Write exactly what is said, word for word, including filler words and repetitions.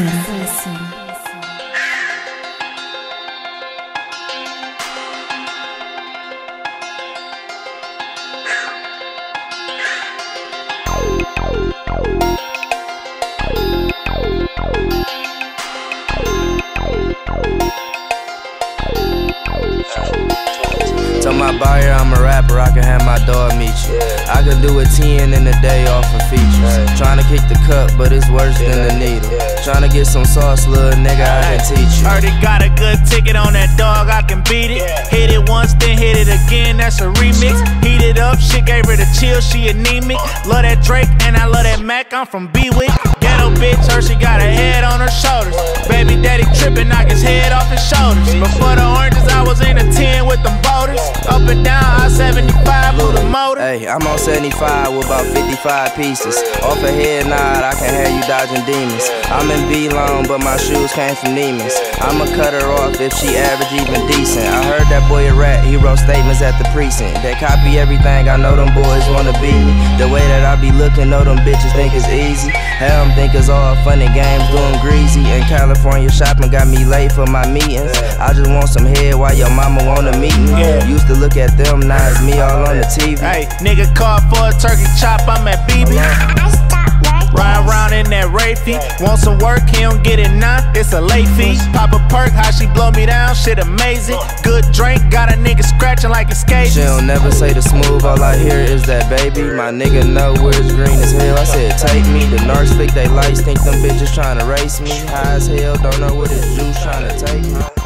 City. Tell my buyer I'm a rapper, I can have my dog meet you. Yeah. I could do a ten in a day off of features. Right. Tryna kick the cup, but it's worse yeah. than the needle. Yeah. Tryna get some sauce, little nigga, I can teach you. Already got a good ticket on that dog, I can beat it. Yeah. Hit it once, then hit it again, that's a remix. Heat it up, shit gave her the chill, she anemic. Love that Drake, and I love that Mac, I'm from B-Wick. Ghetto bitch, her, she got her head on her shoulders. Baby daddy trippin', knock his head off his shoulders. Before the oranges, I was in a ten with them boulders. Up and down I seventy-five with a motor. Hey, I'm on seventy-five with about fifty-five pieces. Off a head nod, I can have you dodging demons. I'm in B-Long, but my shoes came from Neiman's. I'ma cut her off if she average, even decent. I heard that boy a rat, he wrote statements at the precinct. They copy everything, I know them boys wanna beat me. The way that I be looking, know them bitches think it's easy. Hell, them think it's all funny games, doing greasy. In California shopping got me late for my meetings. I just want some head while your mama wanna meet me. Yeah. Used to look at them, now it's me all on the T V. Hey, nigga called for a turkey chop, I'm at B B. Ride around in that Wraithy. Want some work, he don't get it now, it's a late fee. Pop a perk, how she blow me down, shit amazing. Good drink, got a nigga scratching like it's cage. She don't never say the smooth, all I hear is that baby. My nigga know where it's green as hell, I said take me. The narcs flick they lights, think them bitches tryna race me. High as hell, don't know what this juice tryna take me.